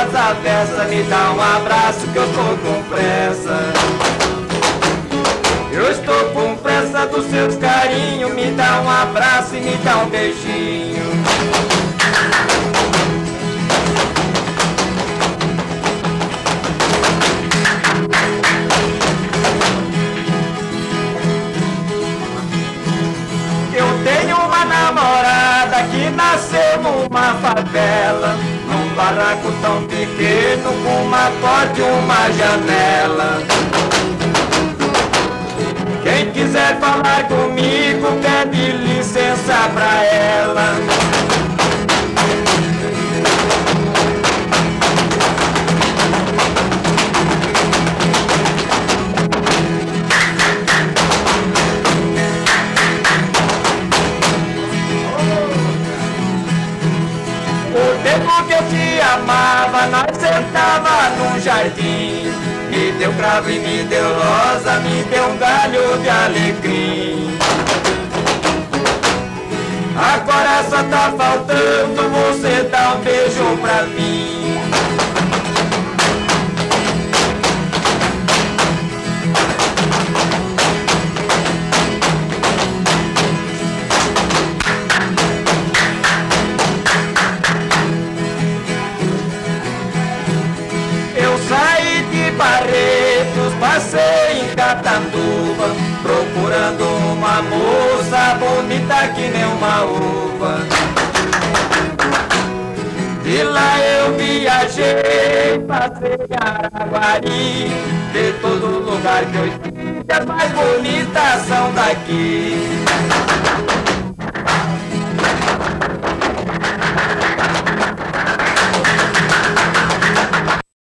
das avessas, me dá um abraço que eu tô com pressa. Eu estou com pressa dos seus carinhos, me dá um abraço e me dá um beijinho. Eu tenho uma namorada que nasceu numa favela, num barraco tão pequeno, com uma porta e uma janela. Quem quiser falar comigo, pede licença pra ela. O tempo que eu te amava, nós sentava num jardim. Me deu cravo e me deu rosa, me deu um galho de alecrim. Agora só tá faltando você dar um beijo pra mim. Eu saí de Barretos, passei em Catanduva, procurando uma moça bonita que nem uma uva. De lá eu viajei, passei Araguari, de todo lugar que eu estive, as mais bonitas são daqui.